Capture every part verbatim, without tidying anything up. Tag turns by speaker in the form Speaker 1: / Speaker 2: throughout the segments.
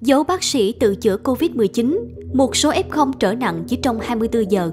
Speaker 1: Giấu bác sĩ tự chữa Covid mười chín, một số ép không trở nặng chỉ trong hai mươi tư giờ.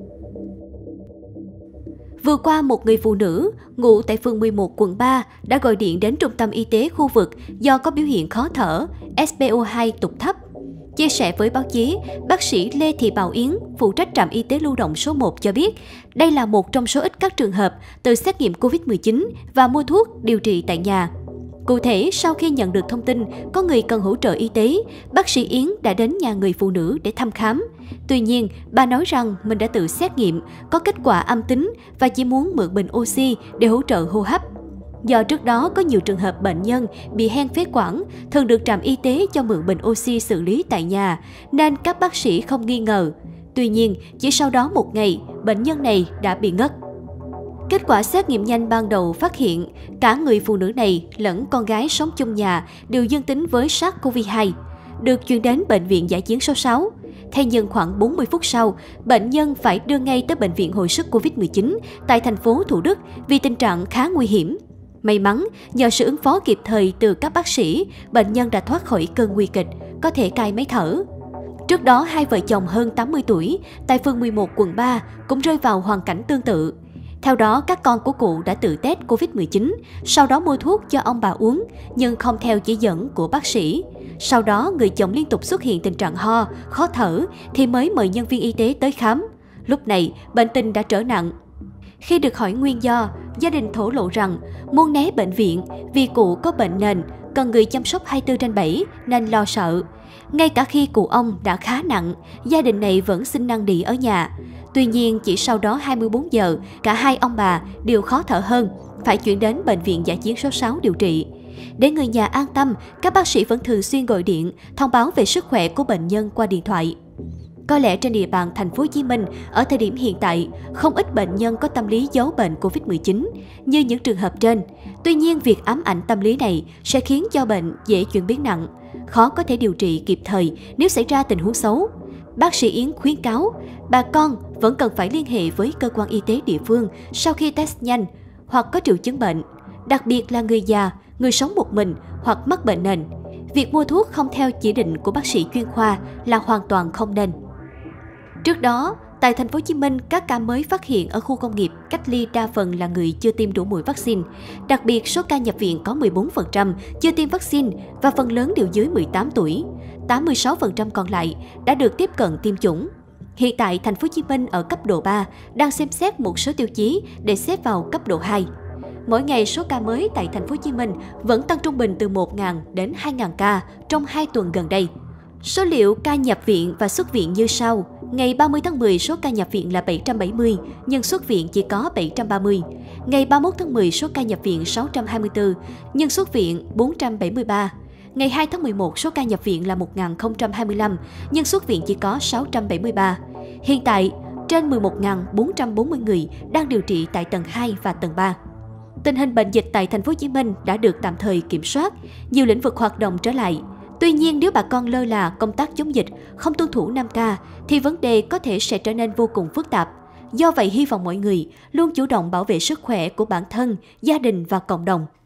Speaker 1: Vừa qua, một người phụ nữ ngụ tại phường mười một, quận ba đã gọi điện đến trung tâm y tế khu vực do có biểu hiện khó thở, ét pê o hai tụt thấp. Chia sẻ với báo chí, bác sĩ Lê Thị Bảo Yến, phụ trách trạm y tế lưu động số một cho biết, đây là một trong số ít các trường hợp tự xét nghiệm Covid mười chín và mua thuốc điều trị tại nhà. Cụ thể, sau khi nhận được thông tin có người cần hỗ trợ y tế, bác sĩ Yến đã đến nhà người phụ nữ để thăm khám. Tuy nhiên, bà nói rằng mình đã tự xét nghiệm, có kết quả âm tính và chỉ muốn mượn bình oxy để hỗ trợ hô hấp. Do trước đó có nhiều trường hợp bệnh nhân bị hen phế quản, thường được trạm y tế cho mượn bình oxy xử lý tại nhà, nên các bác sĩ không nghi ngờ. Tuy nhiên, chỉ sau đó một ngày, bệnh nhân này đã bị ngất. Kết quả xét nghiệm nhanh ban đầu phát hiện cả người phụ nữ này lẫn con gái sống chung nhà đều dương tính với SARS-xê o vê hai, được chuyển đến Bệnh viện Dã chiến số sáu. Thế nhưng khoảng bốn mươi phút sau, bệnh nhân phải đưa ngay tới Bệnh viện Hồi sức Covid mười chín tại thành phố Thủ Đức vì tình trạng khá nguy hiểm. May mắn, nhờ sự ứng phó kịp thời từ các bác sĩ, bệnh nhân đã thoát khỏi cơn nguy kịch, có thể cai máy thở. Trước đó, hai vợ chồng hơn tám mươi tuổi tại phường mười một, quận ba cũng rơi vào hoàn cảnh tương tự. Theo đó, các con của cụ đã tự test Covid mười chín, sau đó mua thuốc cho ông bà uống, nhưng không theo chỉ dẫn của bác sĩ. Sau đó, người chồng liên tục xuất hiện tình trạng ho, khó thở, thì mới mời nhân viên y tế tới khám. Lúc này, bệnh tình đã trở nặng. Khi được hỏi nguyên do, gia đình thổ lộ rằng muốn né bệnh viện vì cụ có bệnh nền, cần người chăm sóc hai mươi tư trên bảy nên lo sợ. Ngay cả khi cụ ông đã khá nặng, gia đình này vẫn xin năn nỉ ở nhà. Tuy nhiên, chỉ sau đó hai mươi bốn giờ, cả hai ông bà đều khó thở hơn, phải chuyển đến Bệnh viện Dã chiến số sáu điều trị. Để người nhà an tâm, các bác sĩ vẫn thường xuyên gọi điện, thông báo về sức khỏe của bệnh nhân qua điện thoại. Có lẽ trên địa bàn thành phố Hồ Chí Minh, ở thời điểm hiện tại, không ít bệnh nhân có tâm lý giấu bệnh Covid mười chín như những trường hợp trên. Tuy nhiên, việc ám ảnh tâm lý này sẽ khiến cho bệnh dễ chuyển biến nặng, khó có thể điều trị kịp thời nếu xảy ra tình huống xấu. Bác sĩ Yến khuyến cáo, bà con vẫn cần phải liên hệ với cơ quan y tế địa phương sau khi test nhanh hoặc có triệu chứng bệnh, đặc biệt là người già, người sống một mình hoặc mắc bệnh nền. Việc mua thuốc không theo chỉ định của bác sĩ chuyên khoa là hoàn toàn không nên. Trước đó, tại thành phố Hồ Chí Minh, các ca mới phát hiện ở khu công nghiệp cách ly đa phần là người chưa tiêm đủ mũi vaccine. Đặc biệt, số ca nhập viện có mười bốn phần trăm chưa tiêm vaccine và phần lớn đều dưới mười tám tuổi. tám mươi sáu phần trăm còn lại đã được tiếp cận tiêm chủng. Hiện tại, thành phố Hồ Chí Minh ở cấp độ ba đang xem xét một số tiêu chí để xếp vào cấp độ hai. Mỗi ngày, số ca mới tại thành phố Hồ Chí Minh vẫn tăng trung bình từ một nghìn đến hai nghìn ca trong hai tuần gần đây. Số liệu ca nhập viện và xuất viện như sau. Ngày ba mươi tháng mười, số ca nhập viện là bảy trăm bảy mươi, nhưng xuất viện chỉ có bảy trăm ba mươi. Ngày ba mươi mốt tháng mười, số ca nhập viện sáu trăm hai mươi tư, nhưng xuất viện bốn trăm bảy mươi ba. Ngày hai tháng mười một, số ca nhập viện là một nghìn không trăm hai mươi lăm, nhưng xuất viện chỉ có sáu trăm bảy mươi ba. Hiện tại, trên mười một nghìn bốn trăm bốn mươi người đang điều trị tại tầng hai và tầng ba. Tình hình bệnh dịch tại thành phố Hồ Chí Minh đã được tạm thời kiểm soát, nhiều lĩnh vực hoạt động trở lại. Tuy nhiên, nếu bà con lơ là công tác chống dịch, không tuân thủ năm K, thì vấn đề có thể sẽ trở nên vô cùng phức tạp. Do vậy, hy vọng mọi người luôn chủ động bảo vệ sức khỏe của bản thân, gia đình và cộng đồng.